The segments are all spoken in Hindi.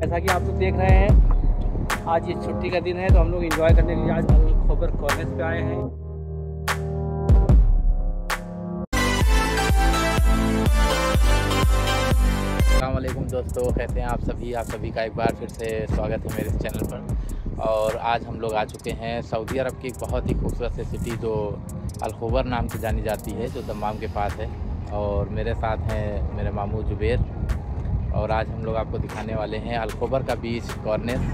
जैसा कि आप लोग देख रहे हैं, आज ये छुट्टी का दिन है तो हम लोग एंजॉय करने के लिए आज अल-खोबर कॉर्निस पे आए हैं। अस्सलाम वालेकुम दोस्तों, कैसे हैं आप सभी का एक बार फिर से स्वागत है मेरे चैनल पर। और आज हम लोग आ चुके हैं सऊदी अरब की एक बहुत ही खूबसूरत सी सिटी जो अल-खोबर नाम से जानी जाती है, जो दम्माम के पास है। और मेरे साथ हैं मेरे मामू जुबैर, और आज हम लोग आपको दिखाने वाले हैं अल-खोबर का बीच कॉर्निस।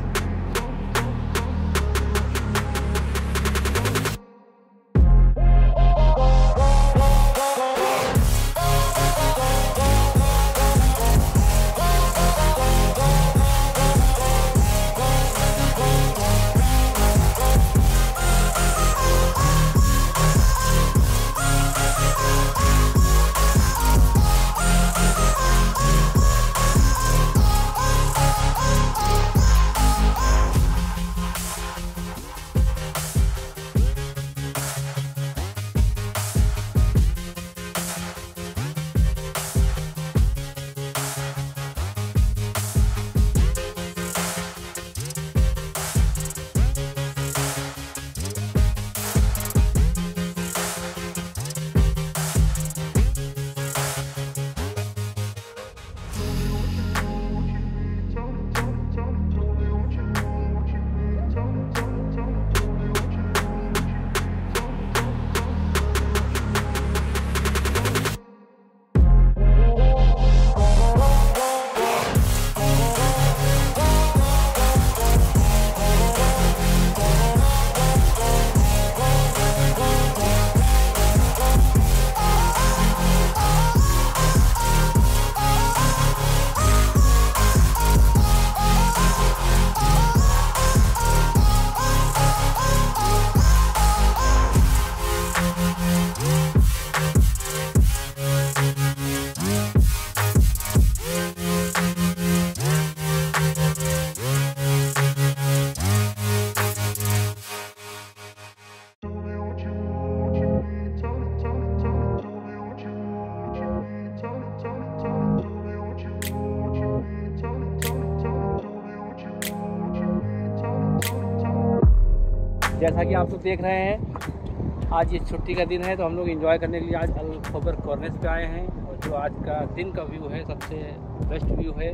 जैसा कि आप लोग देख रहे हैं, आज ये छुट्टी का दिन है तो हम लोग एंजॉय करने के लिए आज अल-खोबर कॉर्निस पे आए हैं। और जो आज का दिन का व्यू है सबसे बेस्ट व्यू है,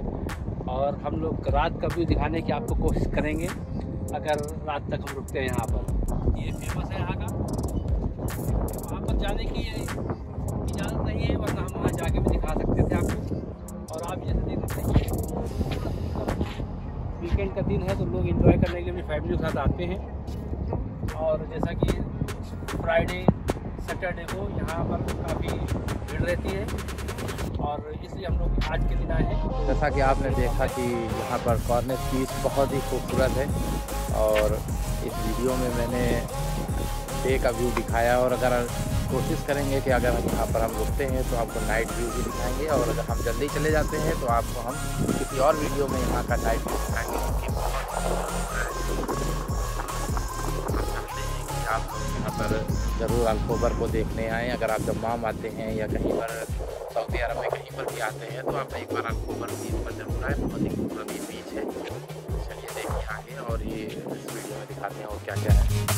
और हम लोग रात का व्यू दिखाने की आपको कोशिश करेंगे अगर रात तक हम रुकते हैं यहाँ पर। ये फेमस है यहाँ का, वहाँ पर जाने की इजाज़त नहीं है, वरना हम वहाँ जाके भी दिखा सकते थे आपको। और आप जैसे देख सकते हैं वीकेंड का दिन है तो लोग एंजॉय करने के लिए अपनी फैमिली के साथ आते हैं। और जैसा कि फ्राइडे सैटरडे को यहाँ पर काफ़ी भीड़ रहती है, और इसलिए हम लोग आज के दिन आए हैं। जैसा कि आपने देखा कि यहाँ पर कॉर्निस बीच बहुत ही खूबसूरत है, और इस वीडियो में मैंने डे का व्यू दिखाया। और अगर कोशिश करेंगे कि अगर यहाँ पर हम रुकते हैं तो आपको नाइट व्यू भी दिखाएंगे, और अगर हम जल्दी चले जाते हैं तो आपको हम किसी और वीडियो में यहाँ का नाइट व्यू दिखाएंगे। आप यहाँ पर ज़रूर अल-खोबर को देखने आएँ। अगर आप दम्माम आते हैं या कहीं पर सऊदी अरब में कहीं पर भी आते हैं तो आप एक बार अल-खोबर बीच पर जरूर आए। बहुत ही खूबसूरत बीच है। चलिए देखिए आगे, और ये इस वीडियो में दिखाते हैं और क्या क्या है।